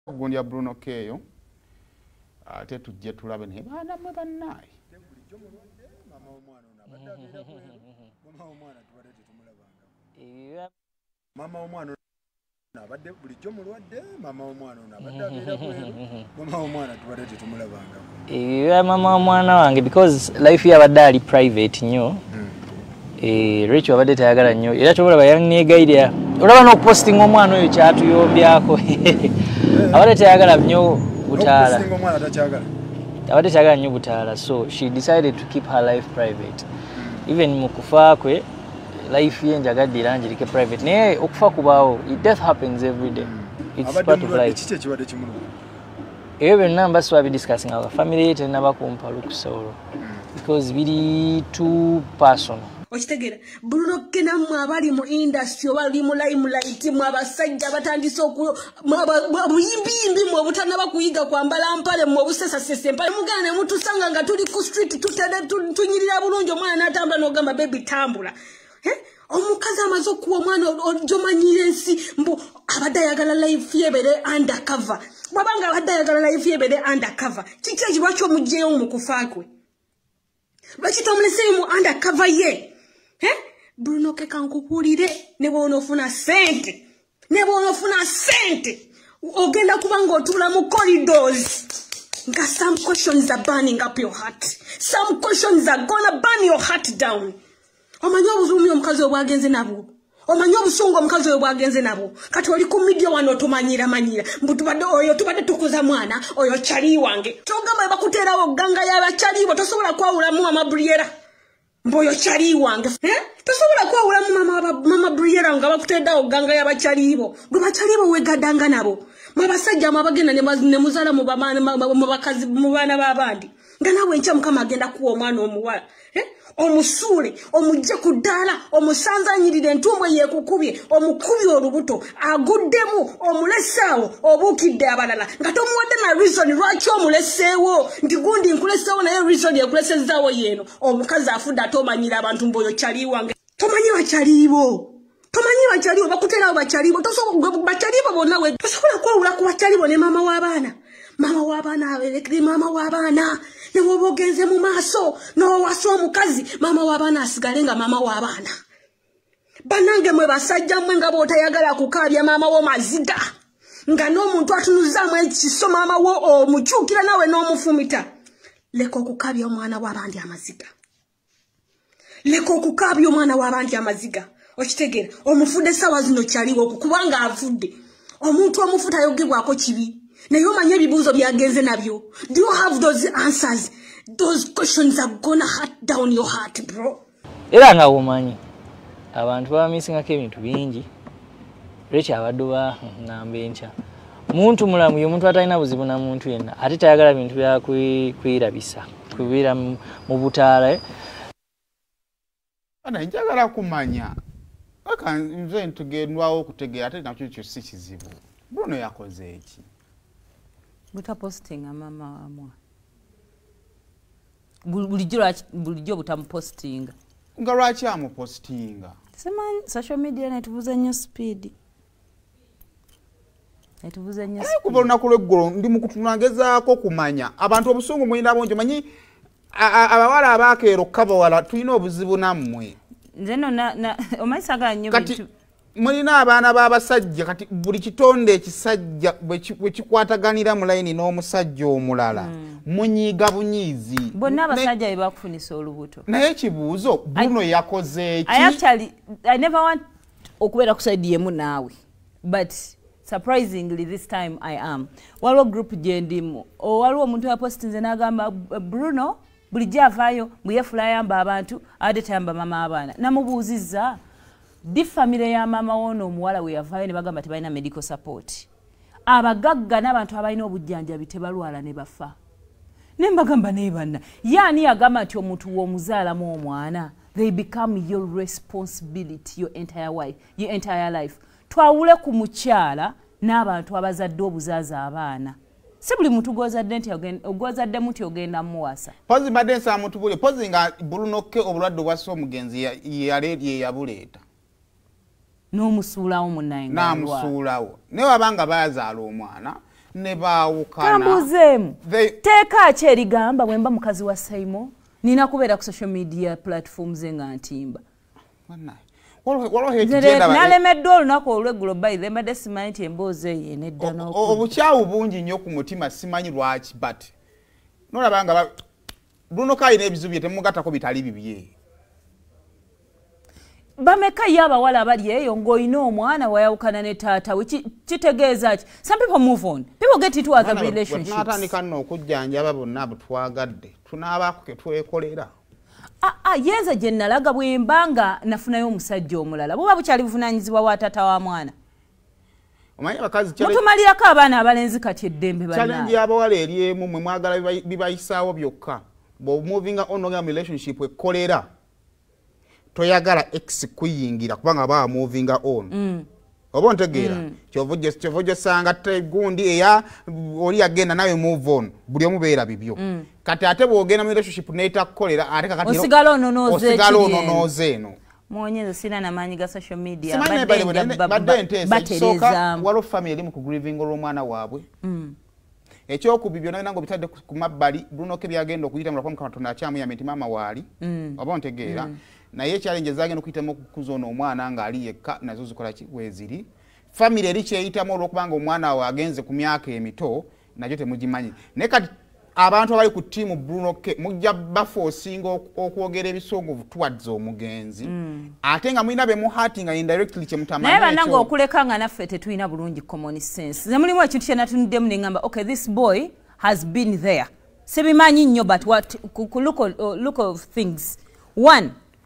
gundi ya Bruno K yo ate tujje tulabe ne bana mwe bannaye mama omwana abadde bulijjo mulwadde mama omwana abadde abeera bweru mama omwana tubadde tetumulabanga mama omwana wange because life yabadde ali private nnyo Rachel abadde tayagala nnyo era tobalaba yanneegayirira olaba n'okupostinga omwana oyo kyatuyombyako abadde tayagala nnyo butaala abadde tayagala nnyo butaala so she decided to keep her life private even mu kufa kwe life ye njagadde irangirike private naye okufa kubaawo death happens every day it's part of life ebyo byonna mba discussing our family tenabakumpa lukusolo because biri too personal. Okitegera Bruno K namwe abali mu industry obali mu limelight mu abasajja batandise okuyo buyimbi mu obutana bakuyiga kwambala mpale mu obusesa sese mpale mugane mutusanga nga tuli ku street tutede tunyirira bulungi omwana natamba n'ogamba baby tambula omukazi amazo kuwa omwana ojomanyire ensi mbu abadde ayagala life yebere undercover babanga abadde ayagala life yebere undercover kiki lwaki omugyeyo mu kufaakwe lwaki tomulese mu undercover ye Bruno K kankupulire ne bonofuna sente ogenda kubanga otula mu corridors nga some questions are burning up your heart, some questions are gonna burn your heart down. Omanyo obuzumi omukazi obwagenze nabo omanyo obusungu omukazi obwagenze nabo kati oli ku media wano tomanyira mbutubadde oyo tubadde tukuza mwana oyo chali wange togamba bakuterawo ganga y'abachali bo tosobola kwawula mu mama Briera mboyo chali wange tosobola kwawula mu mama Briera nga bakuteddawo ganga y'abachali bo bachali bo wegadanga nabo mabasajja amabagenda ne muzala mu bakazi mu bana babandi nga nawe ncha mukama agenda kuwa omwana omuwala omusule omujja kudala omusanzanyirire entumbwe yekukubye omukubi olubuto aguddemu omulesawo obukidde abalala nga tomuwadde na reason lwaki omuleseewo ndi gundi nkuleseewo naye reason yekulesezaawo yeno omukazi afudde ate omanyira abantu mboyo chali wange tomanyi bachalibo bakuterawo bachalibo bachalibo bonna we tosobola kwawula ku bachalibo ne mama w'abaana aberekere mama w'abaana ne bobogenze mu maaso no waso omukazi mama w'abaana asigale nga mama w'abaana banange mwe basajja mwe nga botayagala kukaabya mama wo maziga nga n'omuntu atunuzaamu ekiso mama wo omukyukira nawe n'omufumita leka okukaabya omwana w'abandi amaziga okitegera omufudde sawa zino kyaliwo kubanga avudde omuntu omufuta ayogebwako kibi naye omanye ebibuuzo byagenze nabyo. Do you have those answers? Those questions are gonna hurt down your heart, bro. Era nga womanyi abantu babamisingako ebintu bingi Rachel abadde ng'ambe nkya muntu mulamu ye muntu atalina buzibu na muntu yenna ate tayagala bintu bya kwirabisa kubira mu butaala ana njagala kumanya aka nze ntugendwawo okutegeera ate nakyo kyo si kizibu Bruno yakoze eki buta posting mama wamwa bulijjo butamupostinga nga lwaki amupostinga sema social media netuvuza nnyo speed kuba olunaku lw'eggolo ndi mu kutunangezaako kumanya abantu obusungu mulina bongi manyi abawala abakeero kabawala tulina obuzibu nammwe nze no omayisaagala nnyo bintu mulina abaana b'abasajja kati buli kitonde ekisajja bwe kikwataganira mu layini n'omusajja omulala munyiiga bunyiizi bonna abasajja be bakufunisa olubuto naye ekibuuzo Bruno yakoze eki I never want okubeera ku side yemu naawe but surprisingly this time I am waliwo group gye ndimu waliwo omuntu yapostinze n'agamba Bruno bulijjo avaayo buyefula ayamba abantu ate tayamba mama abaana namubuuzizza di family ya mama wono omuwala we yavaayo ne bagamba tebalina medical support abagagga n'abantu abalina obujjanjabi tebalwala ne bafa ne mbagamba naye banna yaani yagamba nti omuntu w'omuzaalamu omwana they become your responsibility your entire life twawule ku mukyala n'abantu abazadde obuzaazi abaana si buli muntu gwozaddemu nti ogenda muwasa pozi mbadde nsaa muntu buli pozi nga Bruno K obulwadde obwassa omugenzi ye yabuleeta n'omusuulawo munnaye n'amusuulawo naye wabanga bayazaala omwana ne baawukana. Kambuuzeemu teeka ki erigamba bwe mba mukazi wa Saymore nina kubeera ku social media platforms nga ntimba. Nalemeddwa olunaku olweggulo bayize mbadde simanyi nti emboozi eyo nedda obukyawu bungi nnyo ku mutima simanyi lwaki but nolaba nga Bruno K alina ebizibu bye temugattako bitali bibye. Bameka ye abawala abali eyo ng'olina omwana wayawukana ne taata we kitegeeza ki? Some people move on. People get into other relationships. Tunatandika nno okujjanjaba bonna butwagadde tunaabaako ke twekolera. Yenza gye nalaga bwe mbanga nafunayo omusajja omulala buba bukyali buvunaanyizibwa wa taata wa mwana. Mutumalirako abaana abalenzi kati eddembe bannaabwe. Challenge y'abawala eri emu mwe mwagala bibayisaawo byokka. Bw'omuvinga on relationship ekkolera toyagala ex kuyingira kubanga baba movinga on. Oba ntegeera kyovo sanga gundi eya oli agenda nawe move on buli omu beera bibyo. Kati ate bw'ogenda mu relationship n'etakukolera ate kakati osigala ononooze eno. Mwonyezo sina n'amaanyi ga social media badde nteesa waliwo family eri mu kugrieving olw'omwana waabwe. Ekyokubibyo nayo nango bitadde ku mabbali Bruno K byagenda okuyita mulako Katonda akyamuyamenti maama waali. Oba ntegeera naye challenge zagenda okuyitamu okukuza ono omwana ng'ali yekka nazo zikola ki weziri. Family eri kyeyitamu olw'okubanga omwana we agenze ku myaka emito nakyo temugimanyi. Naye kati abantu abali ku ttiimu Bruno K mujja bafoosinga okwogera ebisongovu towards omugenzi ate nga mulina be muhatinga indirectly kyemutamanyi. Naye bannange okuleka nga naffe tetulina bulungi common sense. Ze mulimu ekintu kye natunuddemu ne ngamba okay this boy has been there. Sibimanyi nnyo but what look of things. One,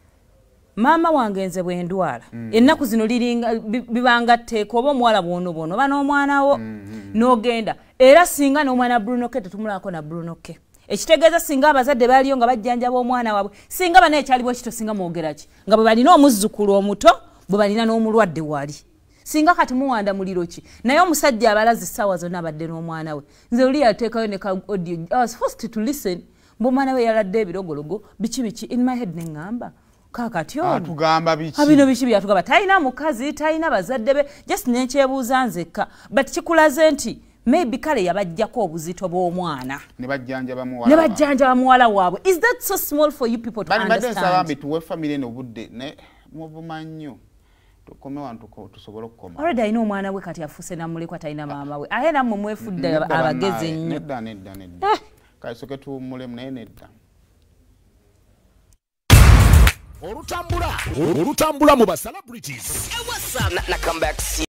mama wange nze bwe ndwala ennaku zino liringa bibanga tteeka oba omuwala bwonobono oba n'omwana wo n'ogenda era singa n'omwana Bruno K tetumulako na Bruno K ekitegeeza singa abazadde baliyo nga bajjanjaba omwana waabwe singa bana ekyaliwo ekito singa mwogera ki nga bwe balina omuzzukulu omuto bwe balina n'omulwadde wali singa kati muwanda muliro ki naye omusajja abalazi essaawa zonna abadde n'omwana we nze oli yateekayo ne ka audio I was forced to listen mb'omwana we yaladde ebirogologo biki in my head ne ngamba kakati atugamba biki abino biki byatugamba talina mukazi talina bazadde be just nekyebuuza nzekka but kikulaze nti maybe kale yabajjako obuzito bw'omwana ne bajjanja muwala waabwe. Is that so small for you people to understand? Bali nsabambi tuwe family eno budde ne muvuma nnyo tukome wantu tusobole okukoma. Already ayina omwana we kati afuuse namulekwa talina maama we aye nammwe mwefudde abagezi nnyo. Nedda kaisoke tuwummulemu naye nedda. Olutambula mu ba celebrities. Hey, what's up? Not come back.